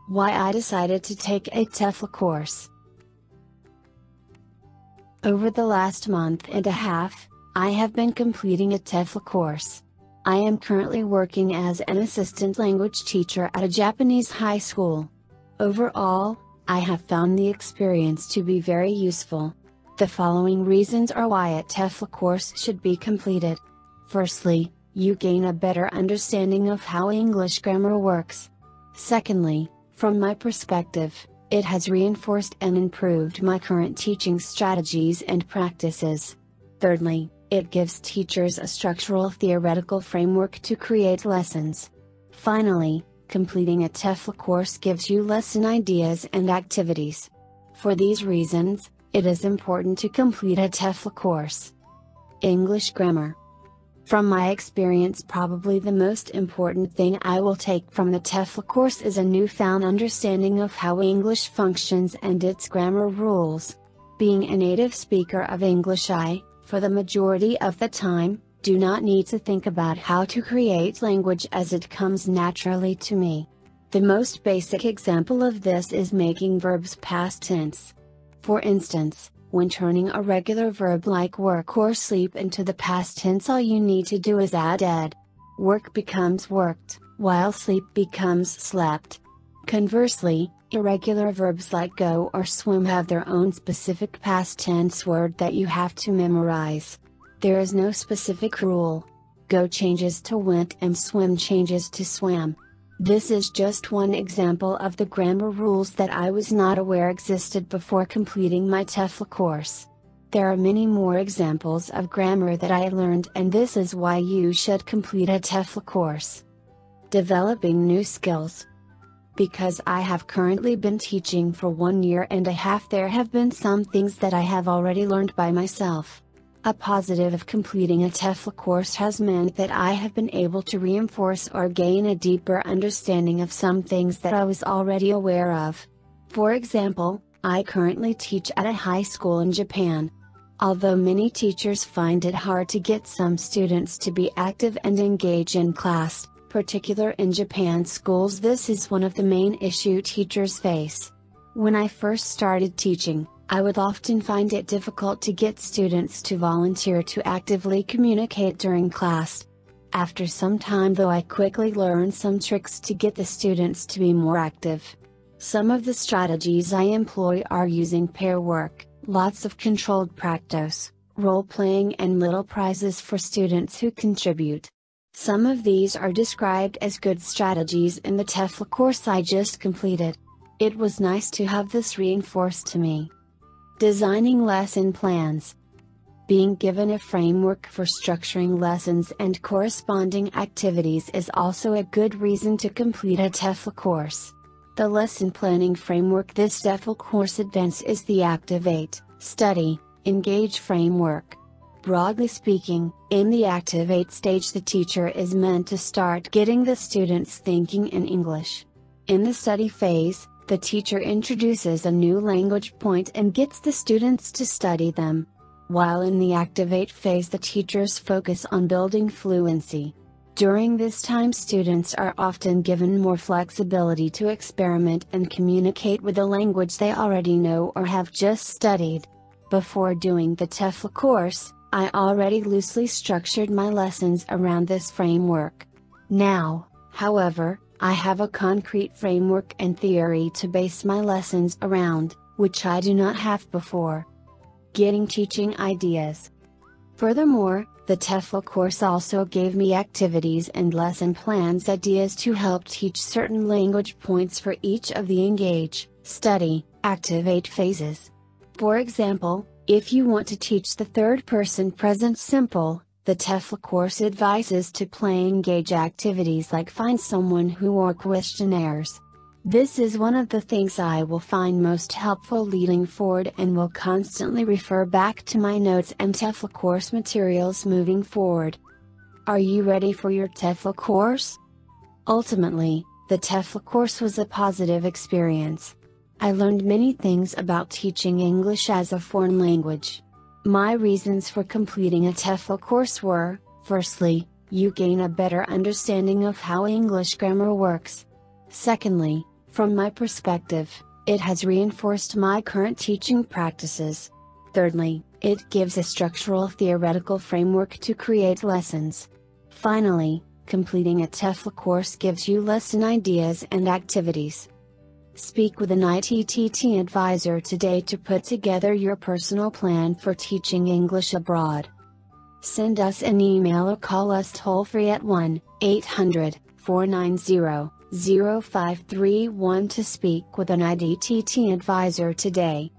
Why I decided to take a TEFL course. Over the last month and a half, I have been completing a TEFL course. I am currently working as an assistant language teacher at a Japanese high school. Overall, I have found the experience to be very useful. The following reasons are why a TEFL course should be completed. Firstly, you gain a better understanding of how English grammar works. Secondly, from my perspective, it has reinforced and improved my current teaching strategies and practices. Thirdly, it gives teachers a structural theoretical framework to create lessons. Finally, completing a TEFL course gives you lesson ideas and activities. For these reasons, it is important to complete a TEFL course. English grammar. From my experience, probably the most important thing I will take from the TEFL course is a newfound understanding of how English functions and its grammar rules. Being a native speaker of English, I, for the majority of the time, do not need to think about how to create language as it comes naturally to me. The most basic example of this is making verbs past tense. For instance, when turning a regular verb like work or sleep into the past tense, all you need to do is add ed. Work becomes worked, while sleep becomes slept. Conversely, irregular verbs like go or swim have their own specific past tense word that you have to memorize. There is no specific rule. Go changes to went and swim changes to swam. This is just one example of the grammar rules that I was not aware existed before completing my TEFL course. There are many more examples of grammar that I learned, and this is why you should complete a TEFL course. Developing new skills. Because I have currently been teaching for 1 year and a half, there have been some things that I have already learned by myself. A positive of completing a TEFL course has meant that I have been able to reinforce or gain a deeper understanding of some things that I was already aware of. For example, I currently teach at a high school in Japan. Although many teachers find it hard to get some students to be active and engage in class, particularly in Japan schools, this is one of the main issues teachers face. When I first started teaching, I would often find it difficult to get students to volunteer to actively communicate during class. After some time though, I quickly learned some tricks to get the students to be more active. Some of the strategies I employ are using pair work, lots of controlled practice, role-playing, and little prizes for students who contribute. Some of these are described as good strategies in the TEFL course I just completed. It was nice to have this reinforced to me. Designing lesson plans. Being given a framework for structuring lessons and corresponding activities is also a good reason to complete a TEFL course. The lesson planning framework this TEFL course advances is the Activate, Study, Engage framework. Broadly speaking, in the Activate stage, the teacher is meant to start getting the students thinking in English. In the study phase, the teacher introduces a new language point and gets the students to study them. While in the Activate phase, the teachers focus on building fluency. During this time, students are often given more flexibility to experiment and communicate with a language they already know or have just studied. Before doing the TEFL course, I already loosely structured my lessons around this framework. Now, however, I have a concrete framework and theory to base my lessons around, which I do not have before. Getting teaching ideas. Furthermore, the TEFL course also gave me activities and lesson plans ideas to help teach certain language points for each of the Engage, Study, Activate phases. For example, if you want to teach the third person present simple, the TEFL course advises to play Engage activities like find someone who or questionnaires. This is one of the things I will find most helpful leading forward and will constantly refer back to my notes and TEFL course materials moving forward. Are you ready for your TEFL course? Ultimately, the TEFL course was a positive experience. I learned many things about teaching English as a foreign language. My reasons for completing a TEFL course were, firstly, you gain a better understanding of how English grammar works. Secondly, From my perspective, it has reinforced my current teaching practices. Thirdly, it gives a structural theoretical framework to create lessons. Finally, completing a TEFL course gives you lesson ideas and activities. Speak with an ITTT advisor today to put together your personal plan for teaching English abroad. Send us an email or call us toll-free at 1-800-490-0531 to speak with an ITTT advisor today.